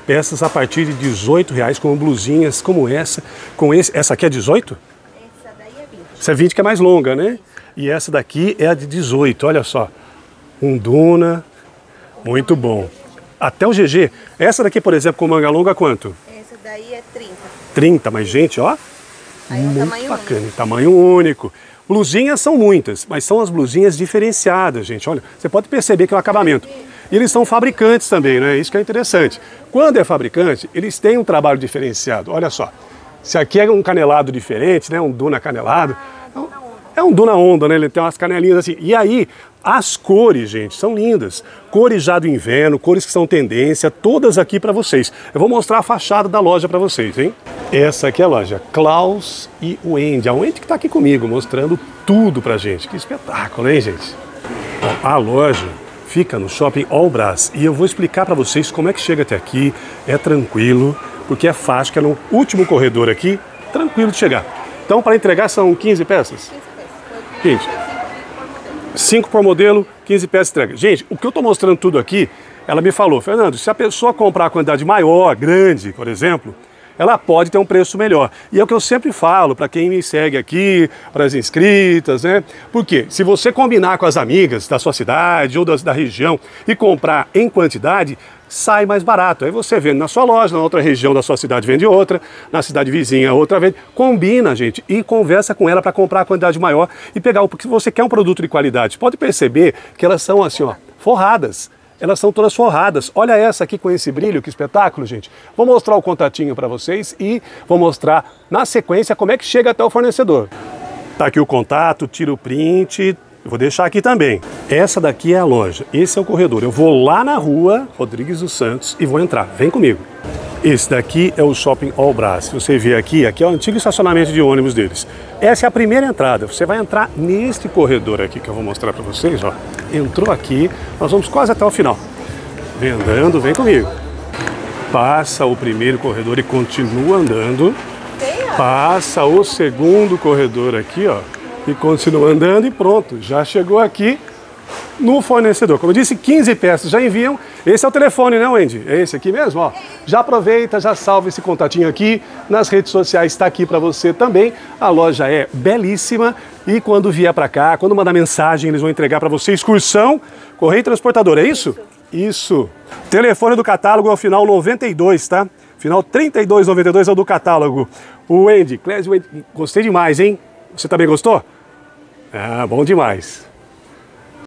peças a partir de R$18, com blusinhas como essa, essa aqui é 18? Essa daí é 20. Essa é 20 que é mais longa, né? E essa daqui é a de 18, olha só. Um Duna, muito bom. Até o GG. Essa daqui, por exemplo, com manga longa, quanto? Essa daí é 30. 30, mas gente, ó, Aí é um muito tamanho bacana, único. tamanho único. Blusinhas são muitas, mas são as blusinhas diferenciadas, gente. Olha, você pode perceber que é o acabamento. E eles são fabricantes também, né? Isso que é interessante. Quando é fabricante, eles têm um trabalho diferenciado. Olha só, se aqui é um canelado diferente, né? Um Duna canelado. É um Duna Onda, né? Ele tem umas canelinhas assim. E aí, as cores, gente, são lindas. Cores já do inverno, cores que são tendência, todas aqui para vocês. Eu vou mostrar a fachada da loja para vocês, hein? Essa aqui é a loja Klaus e Wendy. A Wendy que está aqui comigo, mostrando tudo pra gente. Que espetáculo, hein, gente? Bom, a loja fica no Shopping All-Brás e eu vou explicar para vocês como é que chega até aqui. É tranquilo, porque é fácil, que é no último corredor aqui, tranquilo de chegar. Então, para entregar são 15 peças? 15. 5 por modelo, 15 peças de entrega. Gente, o que eu estou mostrando tudo aqui, ela me falou, Fernando, se a pessoa comprar a quantidade maior, grande, por exemplo, ela pode ter um preço melhor. E é o que eu sempre falo para quem me segue aqui, para as inscritas, né? Porque se você combinar com as amigas da sua cidade ou da região e comprar em quantidade, sai mais barato. Aí você vende na sua loja, na outra região da sua cidade vende outra, na cidade vizinha outra vende. Combina, gente, e conversa com ela para comprar a quantidade maior e pegar, porque se você quer um produto de qualidade, pode perceber que elas são assim, ó, forradas. Elas são todas forradas. Olha essa aqui com esse brilho, que espetáculo, gente. Vou mostrar o contatinho para vocês e vou mostrar na sequência como é que chega até o fornecedor. Tá aqui o contato, tira o print, vou deixar aqui também. Essa daqui é a loja, esse é o corredor. Eu vou lá na rua Rodrigues dos Santos e vou entrar. Vem comigo. Esse daqui é o Shopping All-Brás. Se você ver aqui, aqui é o antigo estacionamento de ônibus deles. Essa é a primeira entrada. Você vai entrar neste corredor aqui que eu vou mostrar para vocês, ó. Entrou aqui, nós vamos quase até o final. Vem andando, vem comigo. Passa o primeiro corredor e continua andando. Passa o segundo corredor aqui, ó. E continua andando e pronto. Já chegou aqui no fornecedor. Como eu disse, 15 peças já enviam. Esse é o telefone, né, Wendy? É esse aqui mesmo, ó. Já aproveita, já salva esse contatinho aqui. Nas redes sociais está aqui para você também. A loja é belíssima e quando vier para cá, quando mandar mensagem, eles vão entregar para você excursão, correio transportador, é isso? Isso. Telefone do catálogo é o final 92, tá? Final 3292 é o do catálogo. O Wendy, Clésio, gostei demais, hein? Você também gostou? Ah, bom demais.